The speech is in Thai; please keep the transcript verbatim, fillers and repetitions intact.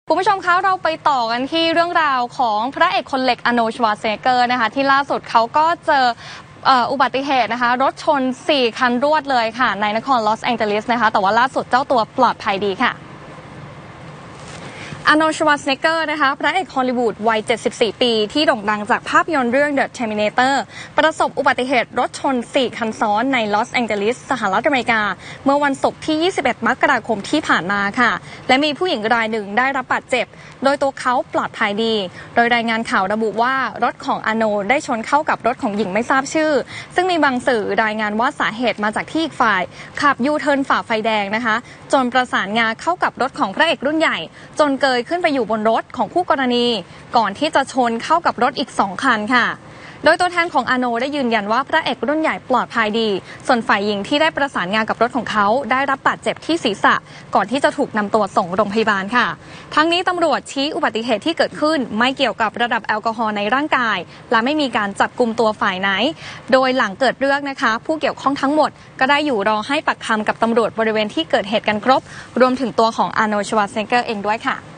คุณผู้ชมคะเราไปต่อกันที่เรื่องราวของพระเอกคนเหล็กอาร์โนลด์ ชวาร์เซเนกเกอร์นะคะที่ล่าสุดเขาก็เจออุบัติเหตุนะคะรถชนสี่คันรวดเลยค่ะในนครลอสแองเจลิสนะคะแต่ว่าล่าสุดเจ้าตัวปลอดภัยดีค่ะอาร์โนลด์ ชวาร์เซเนกเกอร์นะคะพระเอกฮอลลีวูดวัยเจ็ดสิบสี่ปีที่โด่งดังจากภาพยนตร์เรื่อง The Terminator ประสบอุบัติเหตุรถชนสี่คันซ้อนในลอสแองเจลิสสหรัฐอเมริกาเมื่อวันศุกร์ที่ยี่สิบเอ็ดมกราคมที่ผ่านมาค่ะและมีผู้หญิงรายหนึ่งได้รับบาดเจ็บโดยตัวเขาปลอดภัยดีโดยรายงานข่าวระบุว่ารถของอาร์โนลด์ได้ชนเข้ากับรถของหญิงไม่ทราบชื่อซึ่งมีบางสื่อรายงานว่าสาเหตุมาจากที่อีกฝ่ายขับยูเทิร์นฝ่าไฟแดงนะคะจนประสานงาเข้ากับรถของพระเอกรุ่นใหญ่จนเกยขึ้นไปอยู่บนรถของคู่กรณีก่อนที่จะชนเข้ากับรถอีกสองคันค่ะโดยตัวแทนของอาร์โนลด์ได้ยืนยันว่าพระเอกรุ่นใหญ่ปลอดภัยดีส่วนฝ่ายหญิงที่ได้ประสานงานกับรถของเขาได้รับบาดเจ็บที่ศีรษะก่อนที่จะถูกนำตัวส่งโรงพยาบาลค่ะทั้งนี้ตำรวจชี้อุบัติเหตุที่เกิดขึ้นไม่เกี่ยวกับระดับแอลกอฮอล์ในร่างกายและไม่มีการจับกุมตัวฝ่ายไหนโดยหลังเกิดเรื่องนะคะผู้เกี่ยวข้องทั้งหมดก็ได้อยู่รอให้ปากคำกับตำรวจบริเวณที่เกิดเหตุกันครบรวมถึงตัวของอาร์โนลด์ ชวาร์เซเนกเกอร์เองด้วยค่ะ